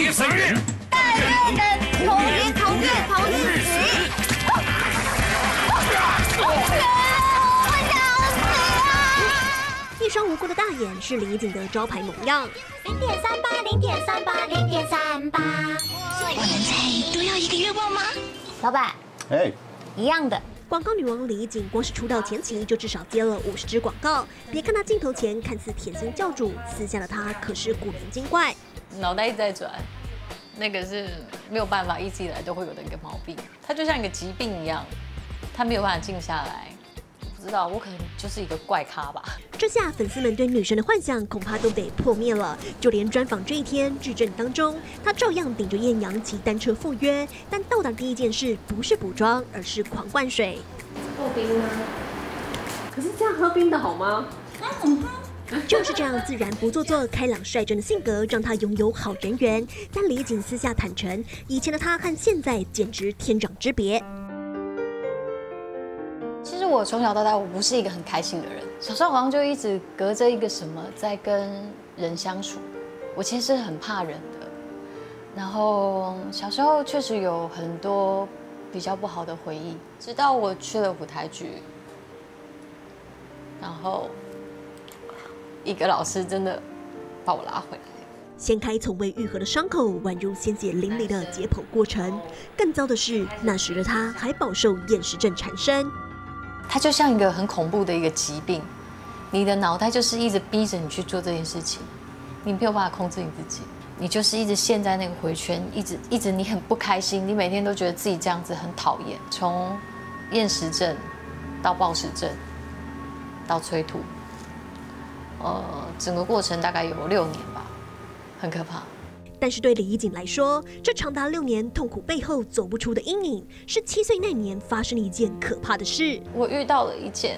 爹3人， 大人同意死。 一双无辜的大眼是李锦的招牌模样。 0.38，0.38，0.38。我们再多要1个愿望吗？老板，一样的。 广告女王李锦光是出道前期就至少接了50支广告。别看她镜头前看似甜心教主，私下的她可是古灵精怪， 脑袋一直在转，那个是没有办法一直以来都会有的一个毛病。它就像一个疾病一样，它没有办法静下来。不知道，我可能就是一个怪咖吧。 这下粉丝们对女神的幻想恐怕都得破灭了。就连专访这一天质证当中，她照样顶着艳阳骑单车赴约，但到达第一件事不是补妆，而是狂灌水。 破冰吗？可是这样喝冰的好吗？ 就是这样自然不做作、开朗率真的性格，让她拥有好人缘。但李锦私下坦诚，以前的她和现在简直天壤之别。 其实我从小到大，我不是一个很开心的人。小时候好像就一直隔着一个什么在跟人相处，我其实是很怕人的。然后小时候确实有很多比较不好的回忆，直到我去了舞台剧，然后一个老师真的把我拉回来。 掀开从未愈合的伤口，宛如鲜血淋漓的解剖过程。更糟的是，那时的她还饱受厌食症缠身。 它就像一个很恐怖的一个疾病，你的脑袋就是一直逼着你去做这件事情，你没有办法控制你自己，你就是一直陷在那个回圈，一直你很不开心，你每天都觉得自己这样子很讨厌。从厌食症到暴食症到催吐，整个过程大概有6年吧，很可怕。 但是对李锦来说，这长达6年痛苦背后走不出的阴影，是7岁那年发生了一件可怕的事。 我遇到了一件，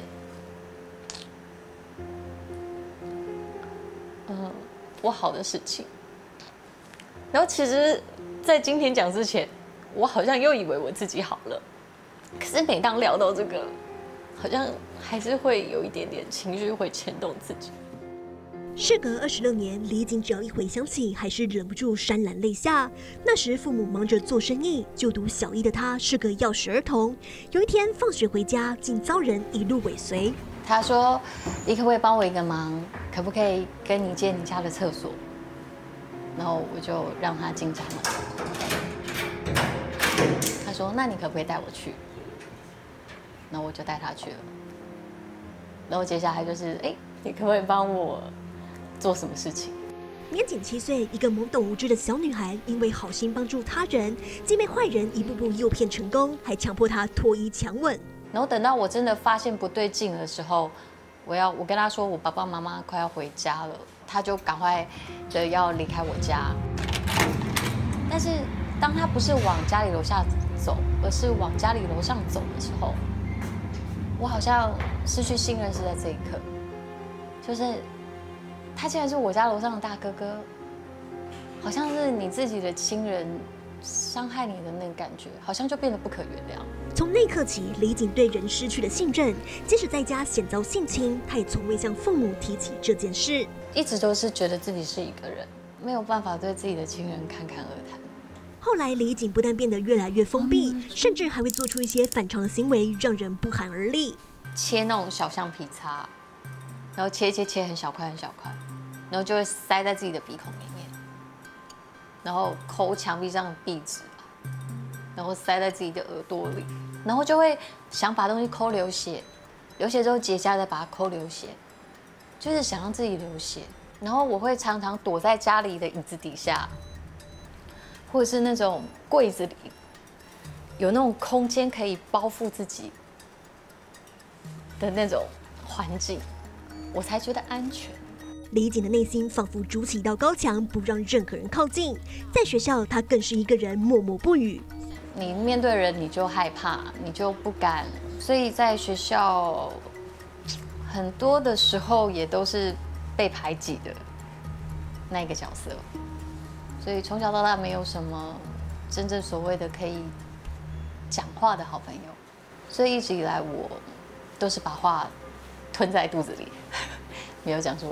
不好的事情。然后其实，在今天讲之前，我好像又以为我自己好了，可是每当聊到这个，好像还是会有一点点情绪会牵动自己。 事隔26年，李锦只要一回想起，还是忍不住潸然泪下。那时父母忙着做生意，就读小1的他是个钥匙儿童。有一天放学回家，竟遭人一路尾随。 他说：“你可不可以帮我一个忙？可不可以跟你借你家的厕所？”然后我就让他进家门。他说：“那你可不可以带我去？”然后我就带他去了。然后接下来就是，你可不可以帮我做什么事情？ 年仅7岁，一个懵懂无知的小女孩，因为好心帮助他人，竟被坏人一步步诱骗成功，还强迫她脱衣强吻。 然后等到我真的发现不对劲的时候，我跟他说我爸爸妈妈快要回家了，他就赶快的要离开我家。但是当他不是往家里楼下走，而是往家里楼上走的时候，我好像失去信任是在这一刻，就是他竟然是我家楼上的大哥哥，好像是你自己的亲人伤害你的那个感觉，好像就变得不可原谅。 从那一刻起，李锦对人失去了信任，即使在家险遭性侵，他也从未向父母提起这件事。 一直都是觉得自己是一个人，没有办法对自己的亲人侃侃而谈。 后来，李锦不但变得越来越封闭，甚至还会做出一些反常的行为，让人不寒而栗。 切那种小橡皮擦，然后切很小块很小块，然后就会塞在自己的鼻孔里面，然后抠墙壁上的壁纸，然后塞在自己的耳朵里，然后就会想把东西抠流血，流血之后结痂再把它抠流血，就是想让自己流血。然后我会常常躲在家里的椅子底下，或者是那种柜子里，有那种空间可以包覆自己的那种环境，我才觉得安全。 李锦的内心仿佛筑起一道高墙，不让任何人靠近。在学校，他更是一个人默默不语。 你面对人，你就害怕，你就不敢，所以在学校很多的时候也都是被排挤的那一个角色。所以从小到大没有什么真正所谓的可以讲话的好朋友，所以一直以来我都是把话吞在肚子里，没有讲出来。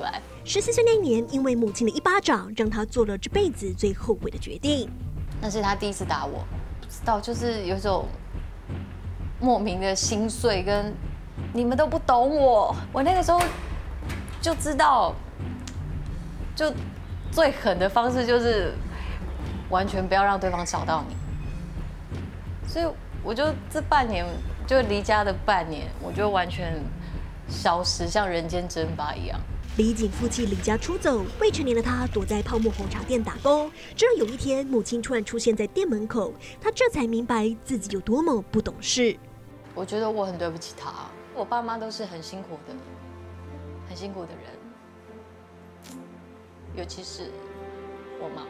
14岁那年，因为母亲的一巴掌，让他做了这辈子最后悔的决定。 那是他第一次打我，不知道就是有一种莫名的心碎，跟你们都不懂我。我那个时候就知道，就最狠的方式就是完全不要让对方找到你。所以我就这半年，就离家的半年，我就完全消失，像人间蒸发一样。 李景负气离家出走，未成年的他躲在泡沫红茶店打工。直到有一天，母亲突然出现在店门口，他这才明白自己有多么不懂事。 我觉得我很对不起他，我爸妈都是很辛苦的人，尤其是我妈妈。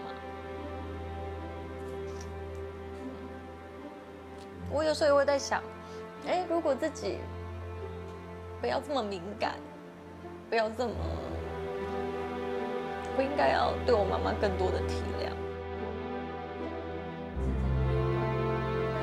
我有时候也会在想，如果自己不要这么敏感，不要这么，我应该要对我妈妈更多的体谅。